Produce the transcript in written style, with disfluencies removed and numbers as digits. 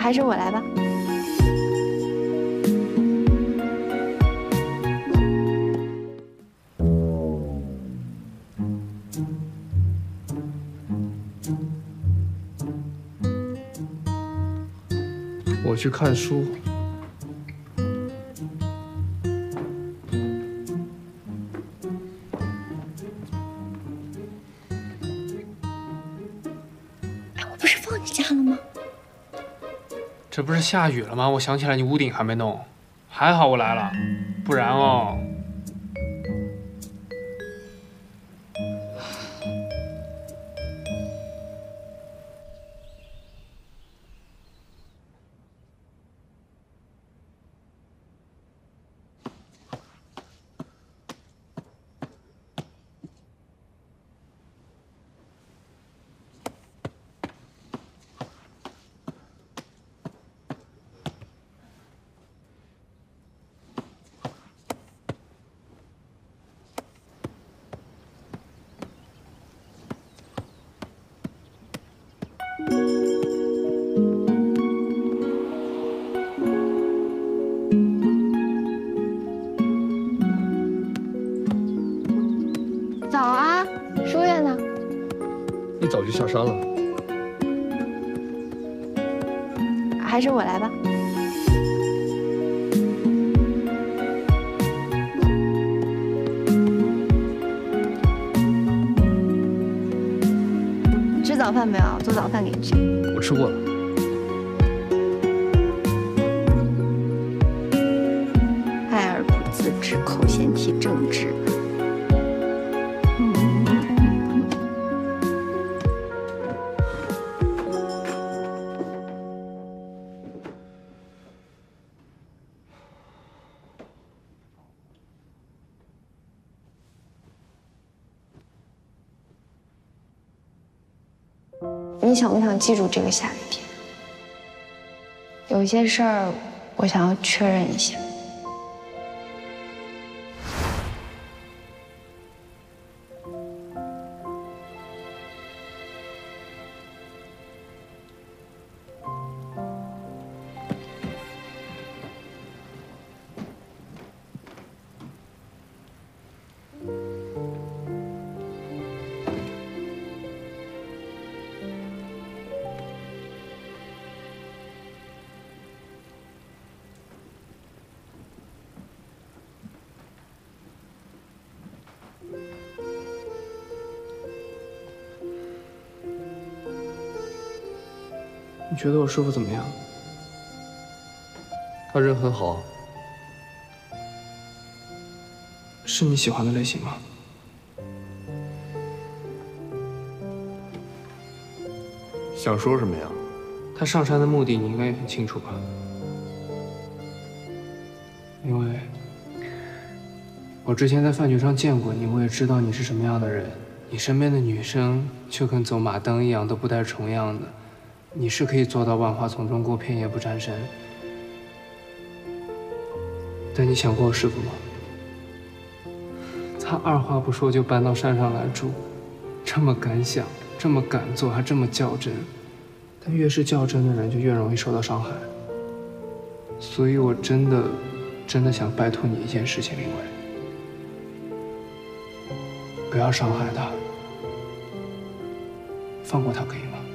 还是我来吧。 我去看书。 我不是放你假了吗？ 这不是下雨了吗？我想起来你屋顶还没弄，还好我来了，不然哦。 早啊，书月呢？ 一早就下山了。 还是我来吧。吃早饭没有？做早饭给你吃。 我吃过了。 爱而不自知，口嫌体正直。你想不想记住这个下雨天？有一些事儿，我想要确认一下。 你觉得我师傅怎么样？ 他人很好。 是你喜欢的类型吗？ 想说什么呀？ 他上山的目的你应该也很清楚吧？因为我之前在饭局上见过你，我也知道你是什么样的人。你身边的女生就跟走马灯一样，都不带重样的。你是可以做到万花丛中过，片叶不沾身。但你想过我师傅吗？他二话不说就搬到山上来住，这么敢想，这么敢做，还这么较真。但越是较真的人，就越容易受到伤害。所以我真的想拜托你一件事情，林薇，不要伤害他，放过他可以吗？